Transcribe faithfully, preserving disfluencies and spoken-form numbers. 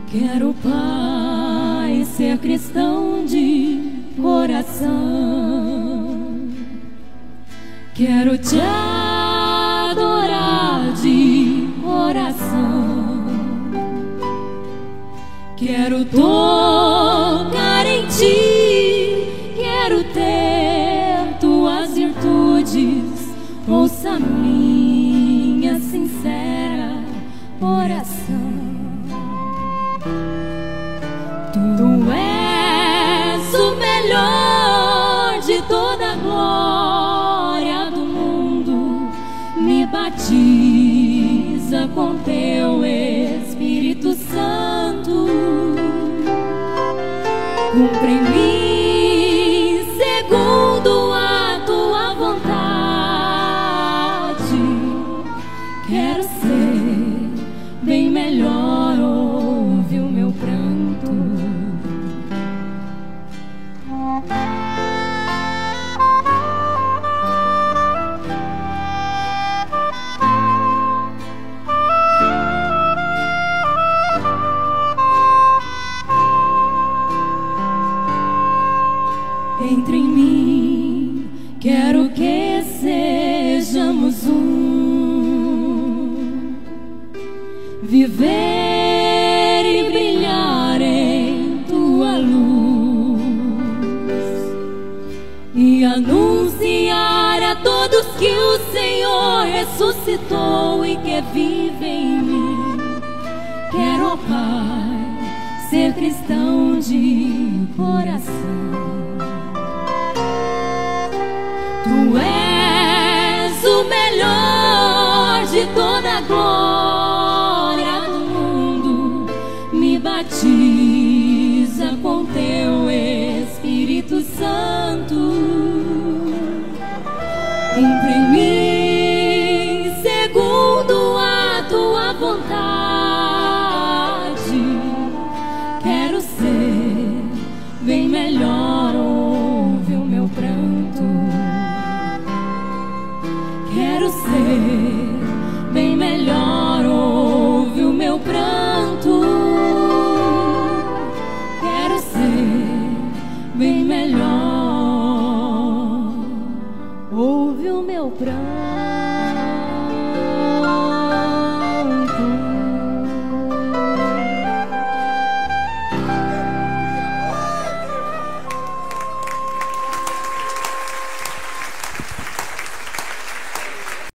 Quero, Pai, ser cristão de coração. Quero te adorar de coração. Quero tocar em ti, quero ter tuas virtudes. Ouça minha sincera oração. Tu és o melhor de toda a glória do mundo. Me batiza com teu Espírito Santo. Cumpre em mim segundo a tua vontade. Quero ser bem melhor, ouve o meu pranto. Entre em mim, quero que sejamos um, viver e brilhar em tua luz e anunciar a todos que o Senhor ressuscitou e que vive em mim. Quero, ó Pai, ser cristão de coração. Tu és o melhor de toda a glória do mundo. Me batiza